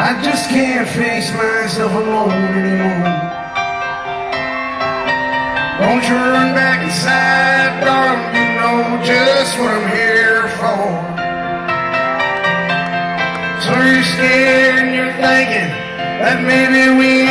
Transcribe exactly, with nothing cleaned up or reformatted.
I just can't face myself alone anymore. Won't you run back inside, darling? You know just what I'm here for. So you're scared and you're thinking that maybe we